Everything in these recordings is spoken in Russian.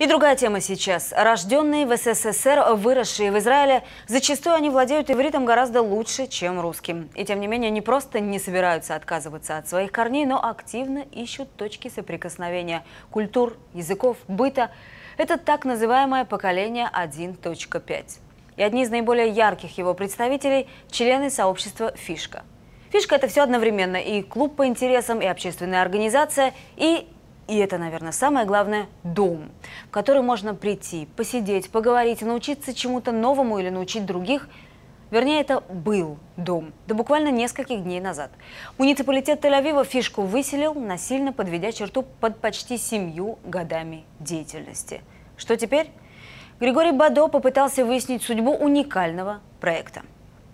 И другая тема сейчас. Рожденные в СССР, выросшие в Израиле, зачастую они владеют ивритом гораздо лучше, чем русским. И тем не менее, не просто не собираются отказываться от своих корней, но активно ищут точки соприкосновения культур, языков, быта. Это так называемое поколение 1.5. И одни из наиболее ярких его представителей – члены сообщества «Фишка». «Фишка» – это все одновременно: и клуб по интересам, и общественная организация, и это, наверное, самое главное – дом, в который можно прийти, посидеть, поговорить, научиться чему-то новому или научить других. Вернее, это был дом до буквально нескольких дней назад. Муниципалитет Тель-Авива «Фишку» выселил, насильно подведя черту под почти 7 годами деятельности. Что теперь? Григорий Бадо попытался выяснить судьбу уникального проекта.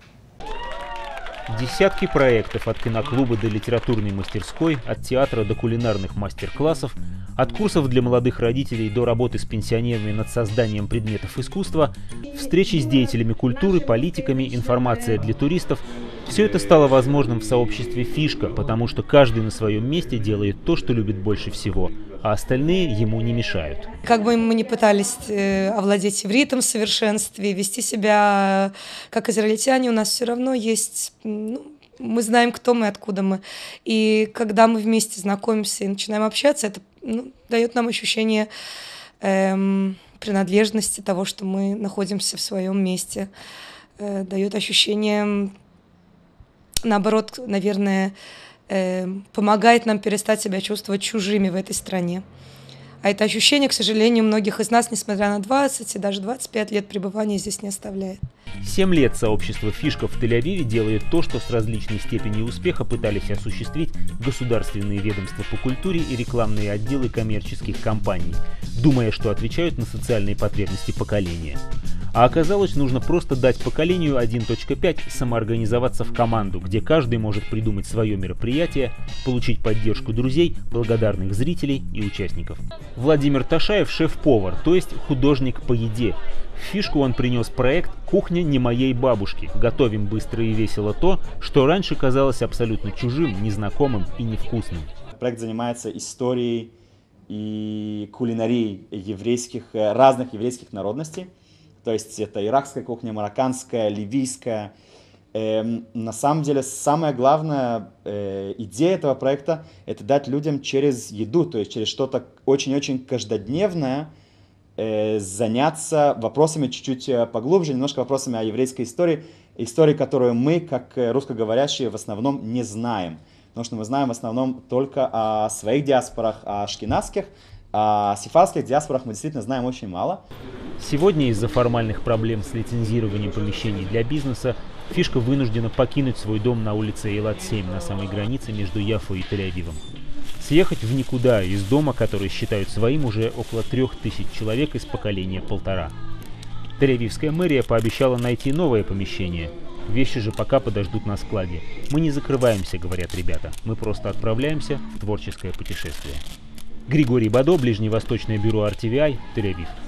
Десятки проектов от киноклуба до литературной мастерской, от театра до кулинарных мастер-классов, от курсов для молодых родителей до работы с пенсионерами над созданием предметов искусства, встречи с деятелями культуры, политиками, информация для туристов – все это стало возможным в сообществе «Фишка», потому что каждый на своем месте делает то, что любит больше всего, а остальные ему не мешают. Как бы мы ни пытались овладеть ивритом в совершенстве, вести себя как израильтяне, у нас все равно есть, мы знаем, кто мы, откуда мы. И когда мы вместе знакомимся и начинаем общаться, это дает нам ощущение принадлежности, того, что мы находимся в своем месте, дает ощущение, наоборот, наверное, помогает нам перестать себя чувствовать чужими в этой стране. А это ощущение, к сожалению, многих из нас, несмотря на 20 и даже 25 лет пребывания, здесь не оставляет. 7 лет сообщество «Фишка» в Тель-Авиве делает то, что с различной степенью успеха пытались осуществить государственные ведомства по культуре и рекламные отделы коммерческих компаний, думая, что отвечают на социальные потребности поколения. А оказалось, нужно просто дать поколению 1.5 самоорганизоваться в команду, где каждый может придумать свое мероприятие, получить поддержку друзей, благодарных зрителей и участников. Владимир Ташаев – шеф-повар, то есть художник по еде. В «Фишку» он принес проект «Кухня не моей бабушки». Готовим быстро и весело то, что раньше казалось абсолютно чужим, незнакомым и невкусным. Проект занимается историей и кулинарией разных еврейских народностей. То есть это иракская кухня, марокканская, ливийская. На самом деле, самая главная идея этого проекта – это дать людям через еду, то есть через что-то очень-очень каждодневное, заняться вопросами чуть-чуть поглубже, немножко вопросами о еврейской истории, которую мы, как русскоговорящие, в основном не знаем. Потому что мы знаем в основном только о своих диаспорах, о ашкеназских, о сефардских диаспорах мы действительно знаем очень мало. Сегодня из-за формальных проблем с лицензированием помещений для бизнеса «Фишка» вынуждена покинуть свой дом на улице Эйлат-7 на самой границе между Яффо и Тель-Авивом. Съехать в никуда из дома, который считают своим уже около 3000 человек из поколения 1,5. Тель-Авивская мэрия пообещала найти новое помещение. Вещи же пока подождут на складе. Мы не закрываемся, говорят ребята. Мы просто отправляемся в творческое путешествие. Григорий Бадо, Ближневосточное бюро RTVI, Тель-Авив.